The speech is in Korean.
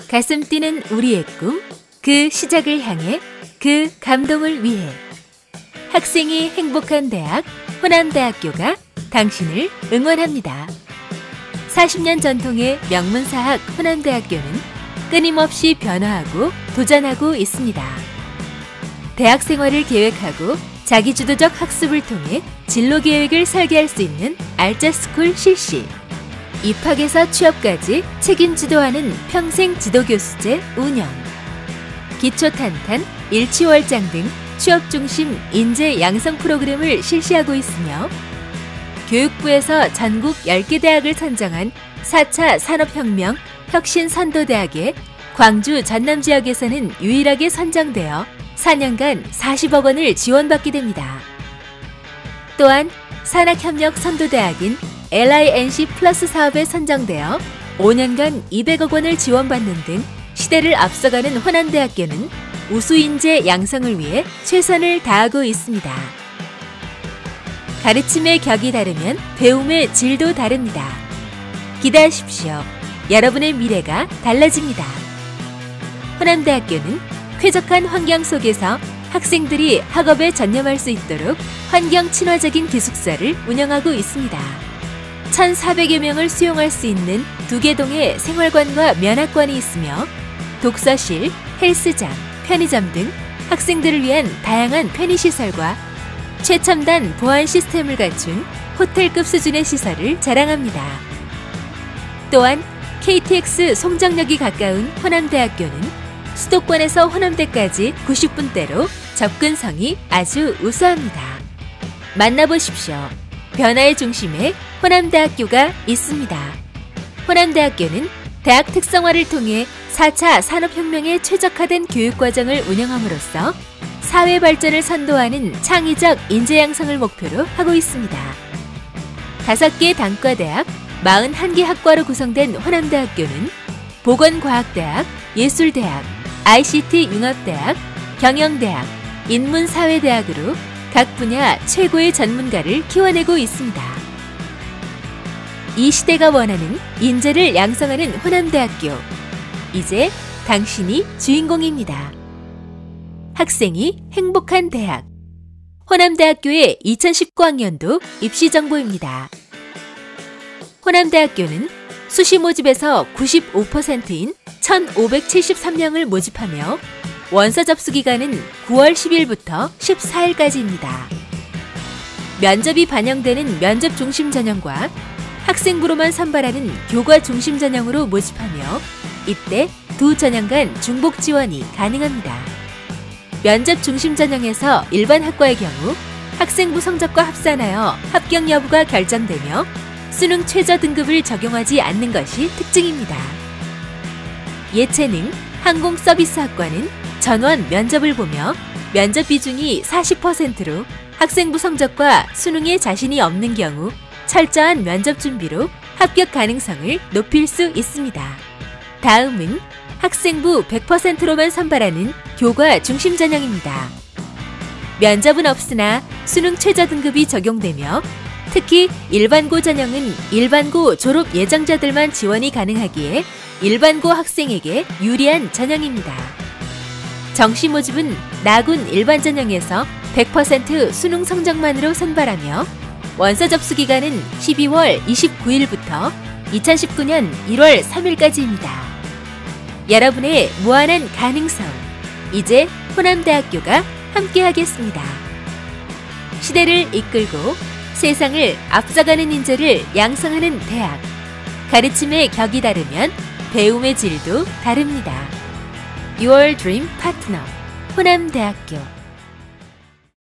가슴 뛰는 우리의 꿈, 그 시작을 향해, 그 감동을 위해. 학생이 행복한 대학, 호남대학교가 당신을 응원합니다. 40년 전통의 명문사학 호남대학교는 끊임없이 변화하고 도전하고 있습니다. 대학 생활을 계획하고 자기주도적 학습을 통해 진로 계획을 설계할 수 있는 알짜스쿨 실시, 입학에서 취업까지 책임지도하는 평생 지도교수제 운영, 기초 탄탄, 일치월장 등 취업 중심 인재 양성 프로그램을 실시하고 있으며 교육부에서 전국 10개 대학을 선정한 4차 산업혁명 혁신선도대학에 광주 전남 지역에서는 유일하게 선정되어 4년간 40억 원을 지원받게 됩니다. 또한 산학협력선도대학인 LINC 플러스 사업에 선정되어 5년간 200억 원을 지원받는 등 시대를 앞서가는 호남대학교는 우수인재 양성을 위해 최선을 다하고 있습니다. 가르침의 격이 다르면 배움의 질도 다릅니다. 기대하십시오. 여러분의 미래가 달라집니다. 호남대학교는 쾌적한 환경 속에서 학생들이 학업에 전념할 수 있도록 환경 친화적인 기숙사를 운영하고 있습니다. 1,400여 명을 수용할 수 있는 2개 동의 생활관과 면학관이 있으며 독서실, 헬스장, 편의점 등 학생들을 위한 다양한 편의시설과 최첨단 보안 시스템을 갖춘 호텔급 수준의 시설을 자랑합니다. 또한 KTX 송정역이 가까운 호남대학교는 수도권에서 호남대까지 90분대로 접근성이 아주 우수합니다. 만나보십시오. 변화의 중심에 호남대학교가 있습니다. 호남대학교는 대학 특성화를 통해 4차 산업혁명에 최적화된 교육과정을 운영함으로써 사회 발전을 선도하는 창의적 인재 양성을 목표로 하고 있습니다. 5개 단과대학, 41개 학과로 구성된 호남대학교는 보건과학대학, 예술대학, ICT 융합대학, 경영대학, 인문사회대학으로 각 분야 최고의 전문가를 키워내고 있습니다. 이 시대가 원하는 인재를 양성하는 호남대학교. 이제 당신이 주인공입니다. 학생이 행복한 대학. 호남대학교의 2019학년도 입시 정보입니다. 호남대학교는 수시 모집에서 95%인 1,573명을 모집하며 원서 접수 기간은 9월 10일부터 14일까지입니다. 면접이 반영되는 면접 중심 전형과 학생부로만 선발하는 교과 중심 전형으로 모집하며 이때 2전형 간 중복 지원이 가능합니다. 면접 중심 전형에서 일반 학과의 경우 학생부 성적과 합산하여 합격 여부가 결정되며 수능 최저 등급을 적용하지 않는 것이 특징입니다. 예체능, 항공서비스학과는 전원 면접을 보며 면접 비중이 40%로 학생부 성적과 수능에 자신이 없는 경우 철저한 면접 준비로 합격 가능성을 높일 수 있습니다. 다음은 학생부 100%로만 선발하는 교과 중심 전형입니다. 면접은 없으나 수능 최저 등급이 적용되며 특히 일반고 전형은 일반고 졸업 예정자들만 지원이 가능하기에 일반고 학생에게 유리한 전형입니다. 정시 모집은 나군 일반 전형에서 100% 수능 성적만으로 선발하며 원서 접수 기간은 12월 29일부터 2019년 1월 3일까지입니다. 여러분의 무한한 가능성, 이제 호남대학교가 함께하겠습니다. 시대를 이끌고 세상을 앞서가는 인재를 양성하는 대학. 가르침의 격이 다르면 배움의 질도 다릅니다. Your Dream Partner, 호남대학교.